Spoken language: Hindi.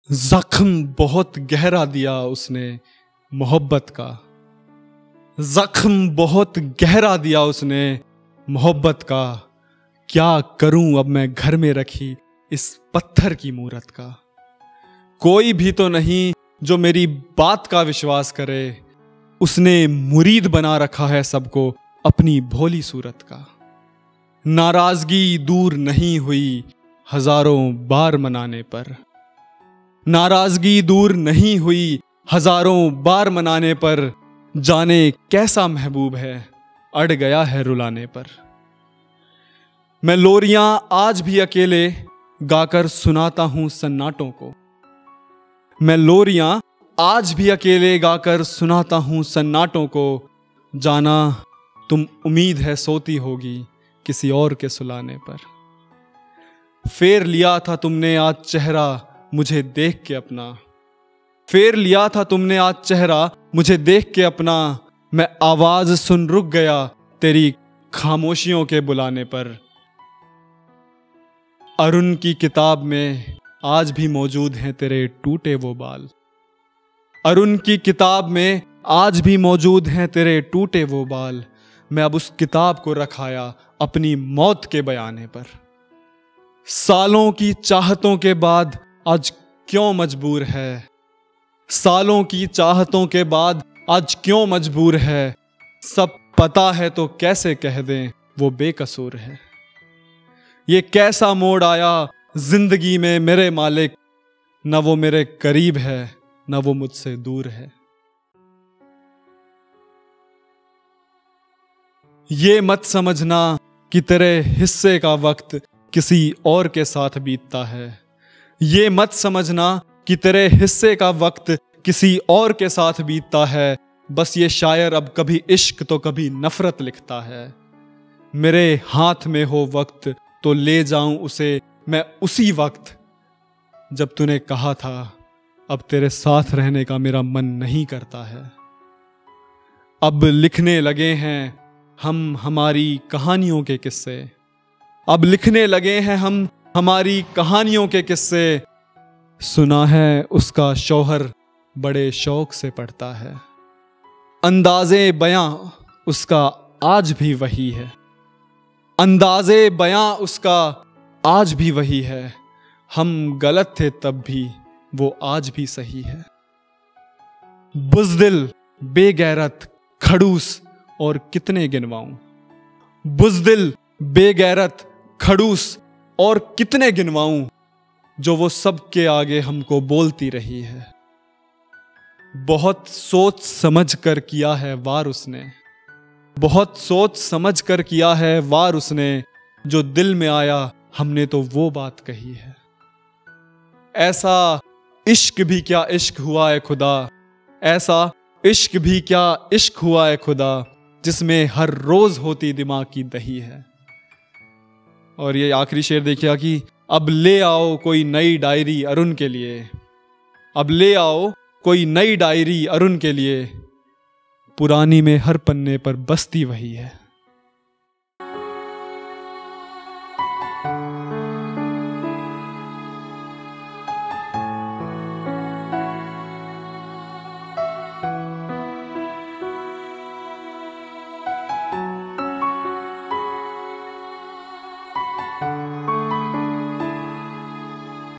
जख्म बहुत गहरा दिया उसने मोहब्बत का। जख्म बहुत गहरा दिया उसने मोहब्बत का। क्या करूं अब मैं घर में रखी इस पत्थर की मूरत का। कोई भी तो नहीं जो मेरी बात का विश्वास करे। उसने मुरीद बना रखा है सबको अपनी भोली सूरत का। नाराजगी दूर नहीं हुई हजारों बार मनाने पर। नाराजगी दूर नहीं हुई हजारों बार मनाने पर। जाने कैसा महबूब है अड़ गया है रुलाने पर। मैं लोरियां आज भी अकेले गाकर सुनाता हूं सन्नाटों को। मैं लोरियां आज भी अकेले गाकर सुनाता हूं सन्नाटों को। जाना तुम उम्मीद है सोती होगी किसी और के सुलाने पर। फेर लिया था तुमने आज चेहरा मुझे देख के अपना। फेर लिया था तुमने आज चेहरा मुझे देख के अपना। मैं आवाज सुन रुक गया तेरी खामोशियों के बुलाने पर। अरुण की किताब में आज भी मौजूद हैं तेरे टूटे वो बाल। अरुण की किताब में आज भी मौजूद हैं तेरे टूटे वो बाल। मैं अब उस किताब को रखाया अपनी मौत के बयाने पर। सालों की चाहतों के बाद आज क्यों मजबूर है। सालों की चाहतों के बाद आज क्यों मजबूर है। सब पता है तो कैसे कह दें वो बेकसूर है। ये कैसा मोड़ आया जिंदगी में मेरे मालिक। न वो मेरे करीब है न वो मुझसे दूर है। ये मत समझना कि तेरे हिस्से का वक्त किसी और के साथ बीतता है। ये मत समझना कि तेरे हिस्से का वक्त किसी और के साथ बीतता है। बस ये शायर अब कभी इश्क तो कभी नफरत लिखता है। मेरे हाथ में हो वक्त तो ले जाऊं उसे मैं उसी वक्त जब तूने कहा था अब तेरे साथ रहने का मेरा मन नहीं करता है। अब लिखने लगे हैं हम हमारी कहानियों के किस्से। अब लिखने लगे हैं हम हमारी कहानियों के किस्से। सुना है उसका शौहर बड़े शौक से पढ़ता है। अंदाज़े बयां उसका आज भी वही है। अंदाज़े बयां उसका आज भी वही है। हम गलत थे तब भी वो आज भी सही है। बुज़दिल बेगैरत खड़ूस और कितने गिनवाऊं। बुज़दिल बेगैरत खड़ूस और कितने गिनवाऊं। जो वो सबके आगे हमको बोलती रही है। बहुत सोच समझ कर किया है वार उसने। बहुत सोच समझ कर किया है वार उसने। जो दिल में आया हमने तो वो बात कही है। ऐसा इश्क भी क्या इश्क हुआ है खुदा। ऐसा इश्क भी क्या इश्क हुआ है खुदा। जिसमें हर रोज होती दिमाग की दही है। और ये आखिरी शेर देखिए कि अब ले आओ कोई नई डायरी अरुण के लिए। अब ले आओ कोई नई डायरी अरुण के लिए। पुरानी में हर पन्ने पर बस्ती वही है।